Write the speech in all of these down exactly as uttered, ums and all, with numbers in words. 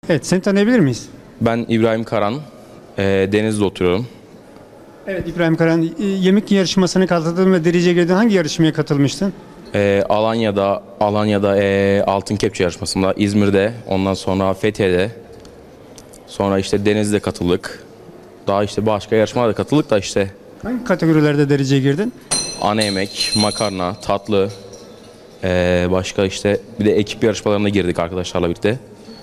Evet, seni tanıyabilir miyiz? Ben İbrahim Karan, e, Denizli'de oturuyorum. Evet, İbrahim Karan, e, yemek yarışmasına katıldın ve dereceye girdin. Hangi yarışmaya katılmıştın? E, Alanya'da, Alanya'da e, altın kepçe yarışmasında, İzmir'de, ondan sonra Fethiye'de, sonra işte Denizli'de katıldık. Daha işte başka yarışmalarda katıldık da işte Hangi kategorilerde dereceye girdin? ana yemek, makarna, tatlı, e, başka işte bir de ekip yarışmalarına girdik arkadaşlarla birlikte.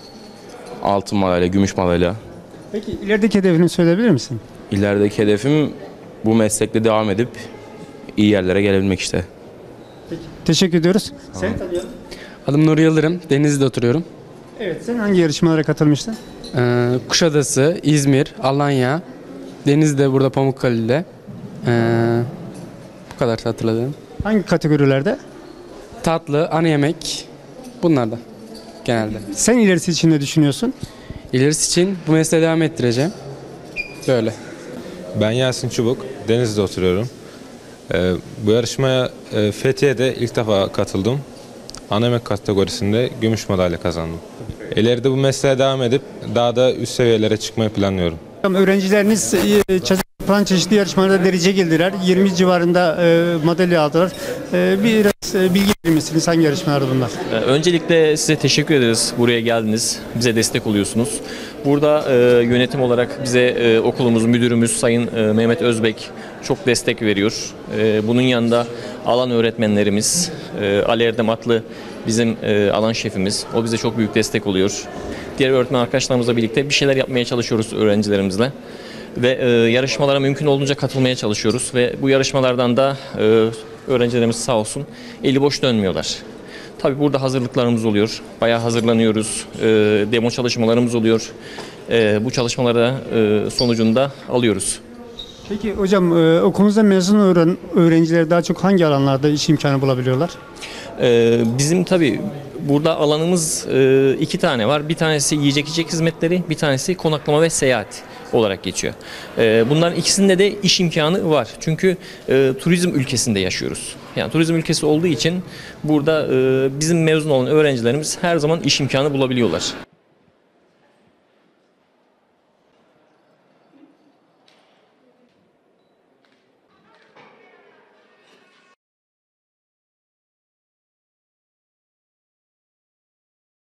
Altın madalya, gümüş madalya. Peki ilerideki hedefini söyleyebilir misin? İlerideki hedefim bu meslekte devam edip iyi yerlere gelebilmek işte. Teşekkür ediyoruz. Seni tanıyalım. Adım Nur Yıldırım, Denizli'de oturuyorum. Evet, sen hangi yarışmalara katılmıştın? Ee, Kuşadası, İzmir, Alanya, Denizli'de burada Pamukkale'de. Ee, bu kadar hatırladım. Hangi kategorilerde? Tatlı, ana yemek, bunlar da genelde. Sen ilerisi için ne düşünüyorsun? İlerisi için bu mesleği devam ettireceğim. Böyle. Ben Yasin Çubuk, Denizli'de oturuyorum. Ee, bu yarışmaya e, Fethiye'de ilk defa katıldım. Ana yemek kategorisinde gümüş madalya kazandım. İleride bu mesleğe devam edip daha da üst seviyelere çıkmayı planlıyorum. Öğrencileriniz e, çeşitli yapılan çeşitli yarışmalarda derece geldiler. yirmi civarında e, madalya aldılar. E, biraz e, bilgi verir misiniz? Hangi yarışmalar bunlar? Öncelikle size teşekkür ederiz. Buraya geldiniz. Bize destek oluyorsunuz. Burada e, yönetim olarak bize e, okulumuz müdürümüz Sayın e, Mehmet Özbek çok destek veriyor. E, bunun yanında alan öğretmenlerimiz e, Ali Erdem Atlı bizim e, alan şefimiz. O bize çok büyük destek oluyor. Diğer öğretmen arkadaşlarımızla birlikte bir şeyler yapmaya çalışıyoruz öğrencilerimizle. Ve e, yarışmalara mümkün olduğunca katılmaya çalışıyoruz. Ve bu yarışmalardan da e, öğrencilerimiz sağ olsun eli boş dönmüyorlar. Tabii burada hazırlıklarımız oluyor. Bayağı hazırlanıyoruz. E, demo çalışmalarımız oluyor. E, bu çalışmalara e, sonucunda alıyoruz. Peki hocam, e, okulunuzda mezun öğren öğrenciler daha çok hangi alanlarda iş imkanı bulabiliyorlar? Ee, bizim tabii burada alanımız e, iki tane var. Bir tanesi yiyecek içecek hizmetleri, bir tanesi konaklama ve seyahat olarak geçiyor. Ee, bunların ikisinde de iş imkanı var. Çünkü e, turizm ülkesinde yaşıyoruz. Yani turizm ülkesi olduğu için burada e, bizim mezun olan öğrencilerimiz her zaman iş imkanı bulabiliyorlar.